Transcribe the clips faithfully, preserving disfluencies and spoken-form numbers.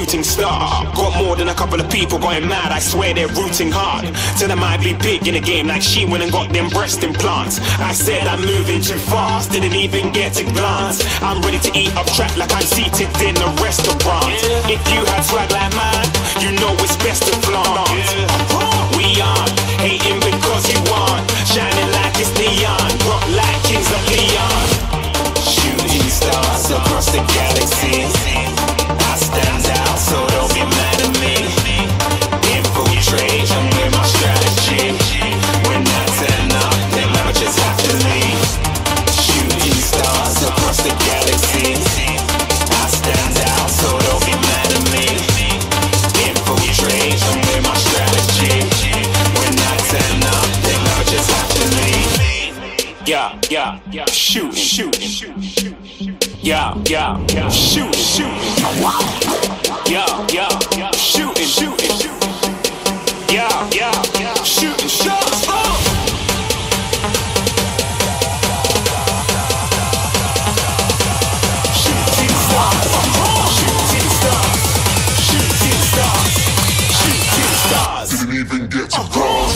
shooting star. Got more than a couple of people going mad, I swear they're rooting hard. Till I might be big in the game like she went and got them breast implants. I said I'm moving too fast, didn't even get a glance. I'm ready to eat up track like I'm seated in a restaurant. If you had swag like mine, you know it's best to flaunt. We aren't hating because you aren't shining like it's neon, rock like kings of Leon. Shooting stars across the galaxy, I stand out, so don't be mad at me. Infiltration with my strategy. When I turn up, they never just have to leave. Shooting stars across the galaxy, I stand out, so don't be mad at me. Infiltration with my strategy. When I turn up, they never just have to leave. Yeah, yeah, yeah, shoot, shoot, shoot. Yeah, yeah, yeah, shoot, shoot. Yeah, yeah, yeah, shooting, shooting, shooting. Yeah, yeah, yeah, shooting shots. Oh. Shooting stars, shooting stars, shooting stars, shooting stars. Didn't even get to cross.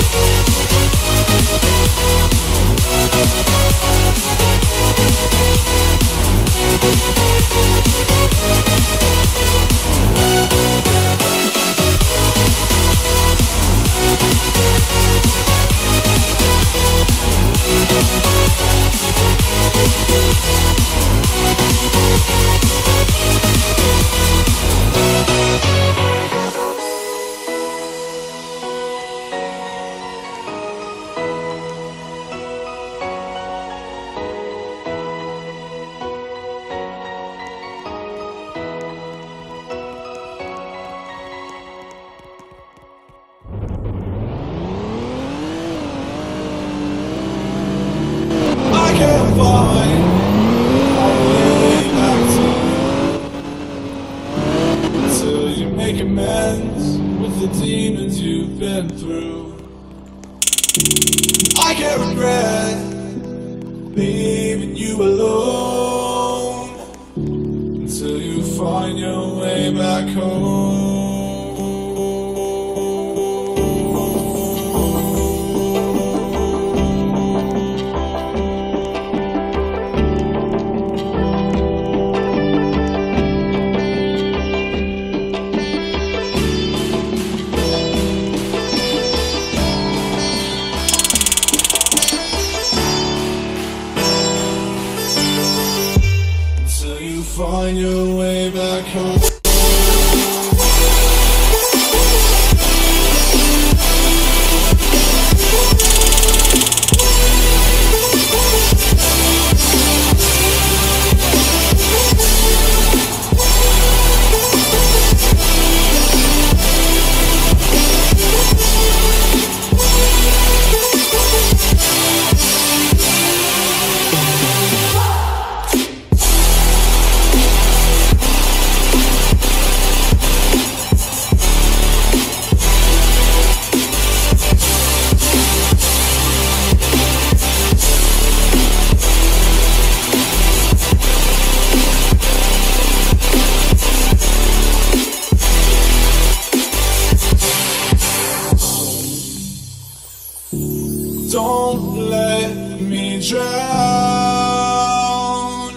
Find your way back home. Don't let me drown.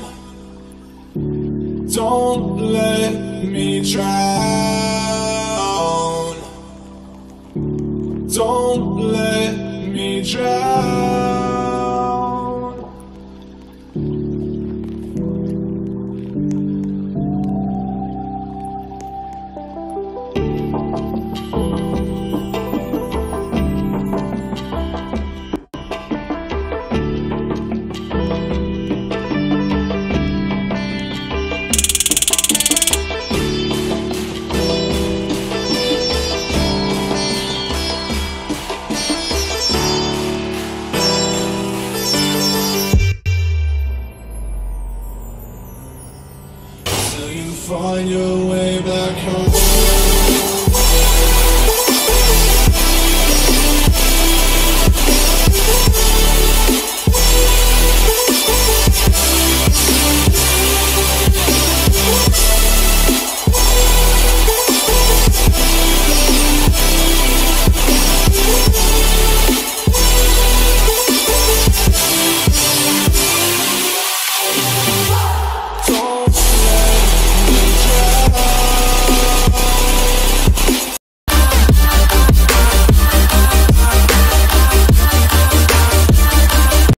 Don't let me drown. Don't let me drown. Find your